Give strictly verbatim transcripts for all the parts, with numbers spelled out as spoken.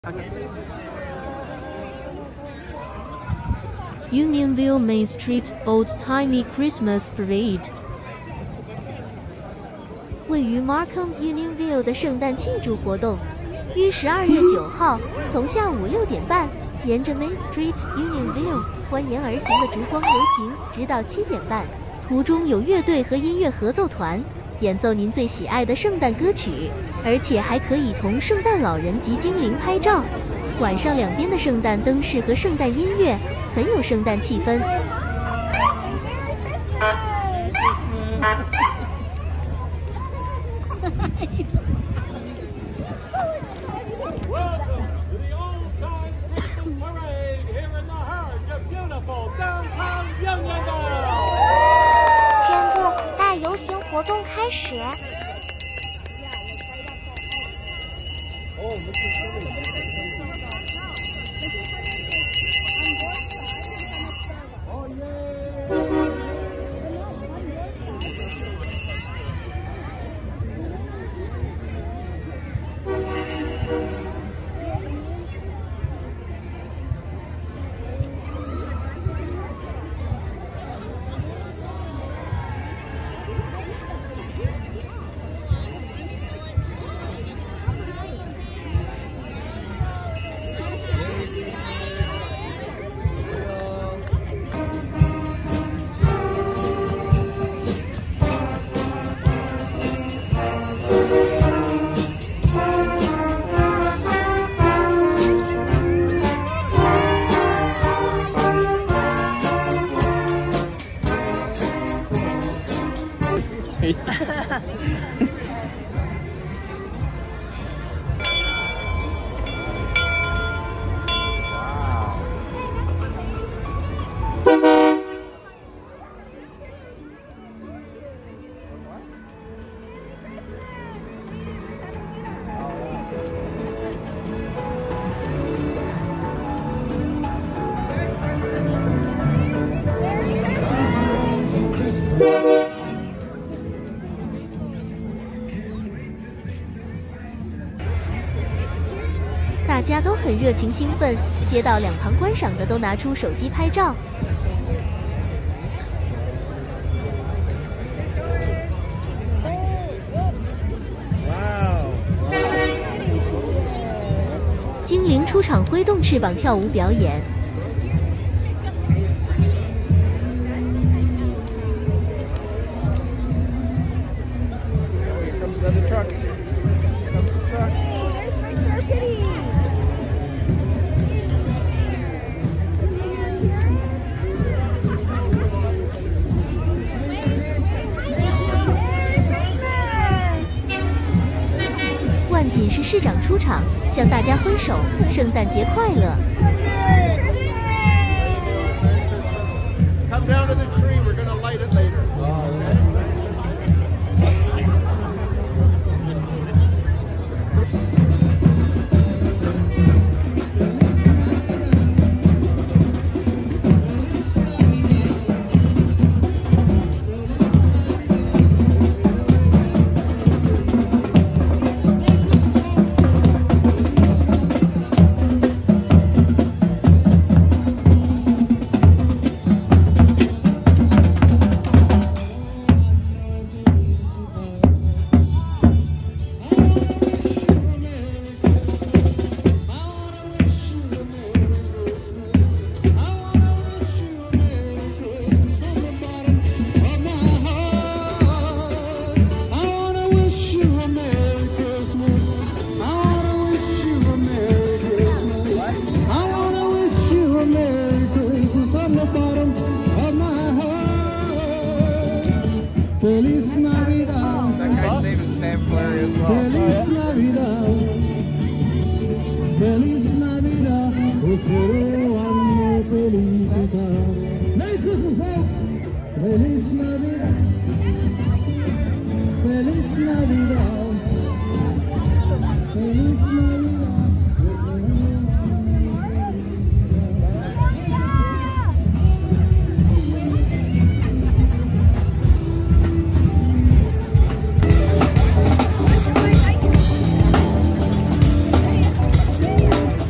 Okay. Unionville Main Street Old-Timey Christmas Parade 位于 Markham Unionville 的圣诞庆祝活动，于十二月九号从下午六点半，沿着 Main Street Unionville 蜿蜒而行的烛光游行，直到七点半。途中有乐队和音乐合奏团演奏您最喜爱的圣诞歌曲，而且还可以同圣诞老人及精灵拍照。晚上两边的圣诞灯饰和圣诞音乐很有圣诞气氛。 宣布大游行活动开始。 大家都很热情兴奋，街道两旁观赏的都拿出手机拍照。精灵出场挥动翅膀跳舞表演。万锦市市长出场，向大家挥手，圣诞节快乐。 Come down to the tree, we're gonna light it later. Feliz Navidad. That guy's name is Sam Fleury as well. Feliz Navidad. Feliz Navidad. Prospero anno felicità. Merry Christmas, folks. Feliz Navidad. Feliz Navidad. Feliz Navidad. Yeah.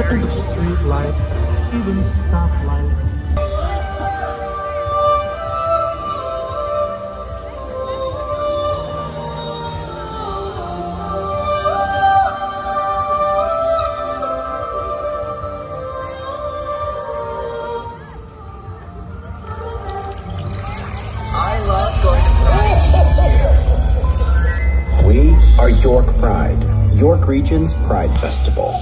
There's a street light, even stoplights. We are York Pride, York Region's Pride Festival.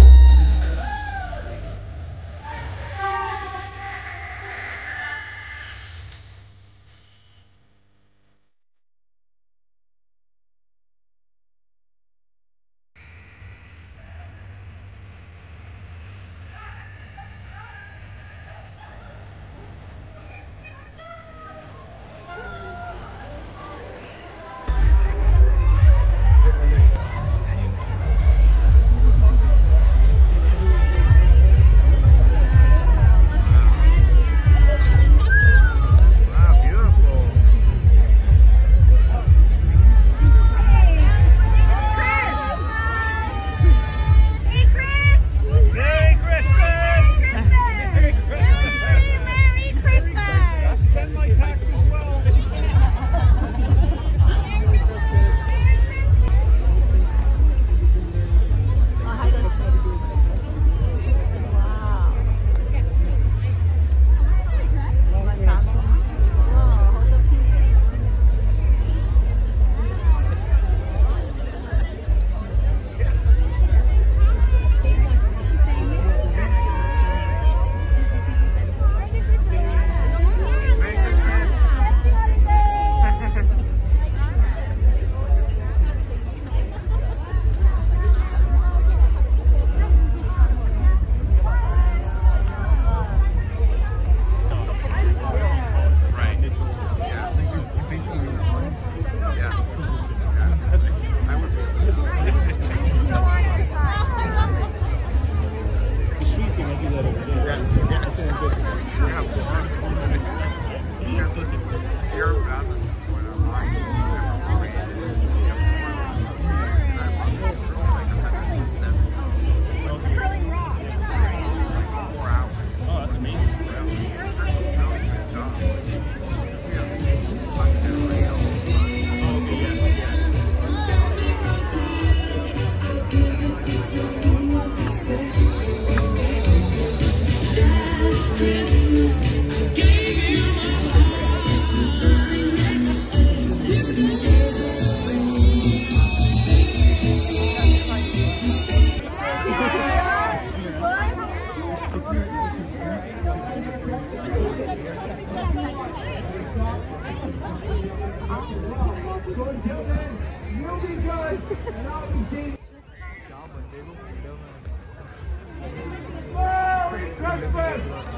Merry Christmas!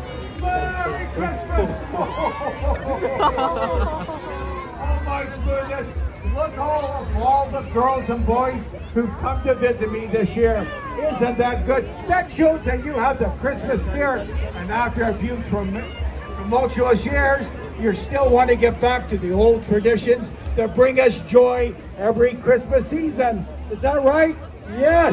Merry Christmas! Oh my goodness! Look all all the girls and boys who've come to visit me this year. Isn't that good? That shows that you have the Christmas spirit. And after a few tumultuous years, you still want to get back to the old traditions that bring us joy every Christmas season. Is that right? Yes.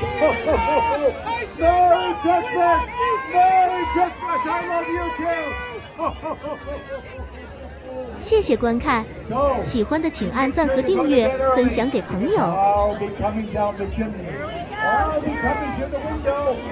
Merry Christmas! Merry Christmas! I love you too. 谢谢观看，喜欢的请按赞和订阅，分享给朋友。